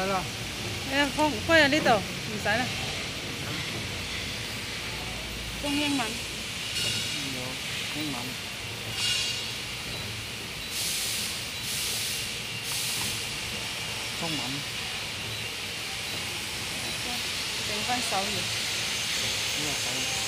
來啦！ 開喺呢度，唔使啦。中英文。 有英文。中文。 剩翻手語。 呢個手語。